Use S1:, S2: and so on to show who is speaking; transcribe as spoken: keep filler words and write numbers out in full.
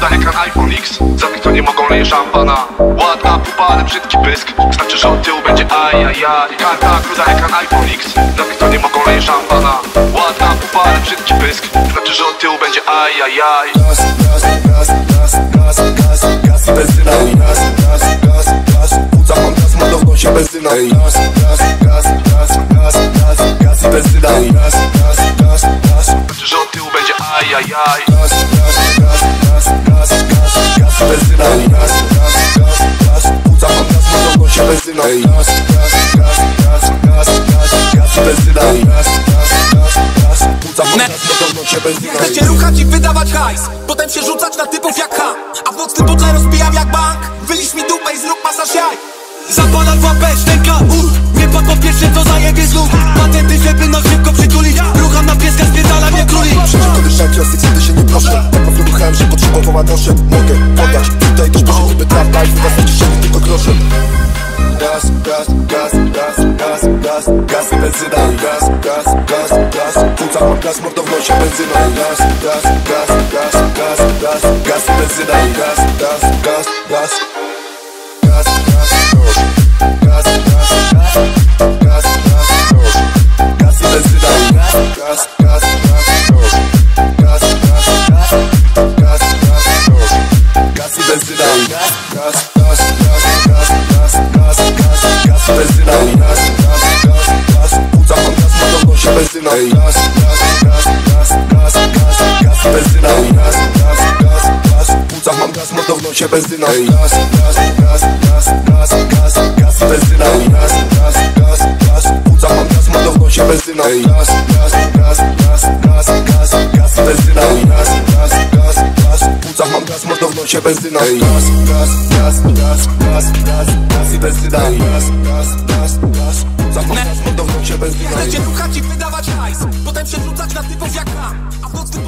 S1: Kruda ekran iPhone X. Za tych, co nie mogą, leje szampana. Ładna pupa, ale brzydki pysk. Znaczy, że od tyłu będzie ajajaj. Karta, kruda ekran iPhone X. Za tych, co nie mogą, leje szampana. Ładna pupa, ale brzydki pysk. Znaczy, że od tyłu będzie ajajaj.
S2: Gaz, gaz, gaz, gaz, gaz, gaz, gaz i benzyna. Gaz, gaz, gaz, gaz, płuca mam gaz, ma do w nosie benzyna. Gaz, gaz, gaz, gaz, gaz, gaz, gaz i benzyna. Gaz, gaz, gaz, gaz,
S1: Znaczy, że od tyłu będzie ajajaj.
S2: gaz, gaz, gaz, gaz, gaz, gaz, gaz i benzyna. Gaz, gaz, gaz, gaz, płuca mam gaz, ma do w nosie benzyna. Gaz, gaz, gaz, gaz, gaz, gaz, gaz i benzyna. Gaz, gaz, gaz, gaz, płuca mam gaz, ma do w nosie benzyna.
S3: Chcę się ruchać i wydawać hajs, potem się rzucać na typów jak ha. A w nocnym butle rozbijam jak bank. Wyliś mi dupę i zrób masaż jaj. Zapalam w łapę, szczęka, uff. Nie padł po pierwsze, to zajebie znów. Patenty, żeby nas szybko przytulić. Rucham na pieska, spierdala mnie królik.
S2: Wszędzie to wyszczaki, a seksyjny się nie proszę. Tak mocno ruchałem, że potrzebowała noszę. Mogę podać tutaj też proszę, niby trap life. Was na cieszenie tylko grosze. Gaz, gaz, gaz, gaz, gaz, gaz, gaz i benzyna. Gaz, gaz, gaz, gaz, płuca mam gaz, mordo w nosie benzyna. Gaz, gaz, gaz, gaz, gaz, gaz, gaz i benzyna. Gaz, gaz, gaz, gaz, gaz, gaz, gaz, gaz, gaz, gaz, gaz i benzyna. Gaz, gaz, gaz, gaz, gaz, gaz, gaz i benzyna. Gaz, gaz, gaz, gaz, gaz, gaz, gaz, gaz i benzyna. Gaz, gaz, gaz, gaz, płuca mam gaz, ma do w nosie benzyna. Gaz, gaz, gaz, gaz, gaz, gaz, gaz i benzyna. Gaz, gaz, gaz, gaz, płuca mam gaz, ma do w nosie benzyna. Gaz, gaz, gaz, gaz, gaz, gaz, gaz i benzyna. Gaz, gaz, gaz, gaz, płuca mam gaz, ma do w nosie benzyna. Gaz, gaz, gaz, gaz, gaz, gaz, gaz i benzyna. Gaz, gaz, gaz, gaz, płuca mam gaz, ma do w nosie benzyna. Gaz, gaz, gaz, gaz, gaz, gaz, gaz i benzyna. Gaz, gaz, gaz, gaz, płuca mam gaz, ma do w nosie benzyna.
S3: Chcę się ruchać i wydawać hajs, potem się rzucać na typów jak ha. A w nocnym